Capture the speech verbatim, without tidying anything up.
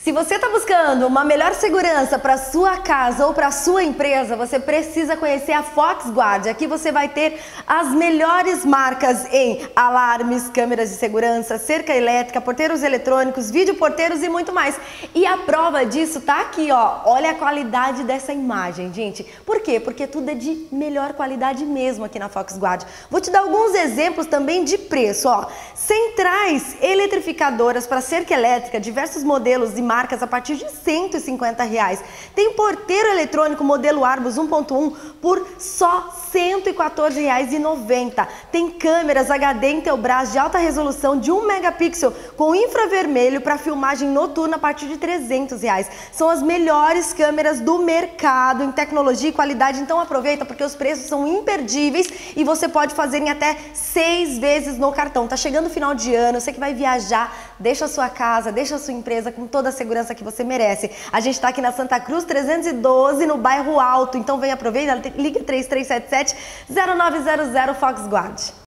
Se você está buscando uma melhor segurança para sua casa ou para sua empresa, você precisa conhecer a Foxguard. Aqui você vai ter as melhores marcas em alarmes, câmeras de segurança, cerca elétrica, porteiros eletrônicos, videoporteiros e muito mais. E a prova disso tá aqui, ó. Olha a qualidade dessa imagem, gente. Por quê? Porque tudo é de melhor qualidade mesmo aqui na Foxguard. Vou te dar alguns exemplos também de preço, ó. Centrais eletrificadoras para cerca elétrica, diversos modelos e marcas a partir de cento e cinquenta reais. Tem porteiro eletrônico modelo Arbus um ponto um por só cento e quatorze reais e noventa centavos. Tem câmeras H D Intelbras de alta resolução de um megapixel com infravermelho para filmagem noturna a partir de trezentos reais. São as melhores câmeras do mercado em tecnologia e qualidade, então aproveita porque os preços são imperdíveis e você pode fazer em até seis vezes no cartão. Tá chegando o final de ano, você que vai viajar, deixa a sua casa, deixa a sua empresa com toda a segurança que você merece. A gente está aqui na Santa Cruz trezentos e doze, no bairro Alto, então vem aproveitar, liga três três sete sete zero nove zero zero Foxguard.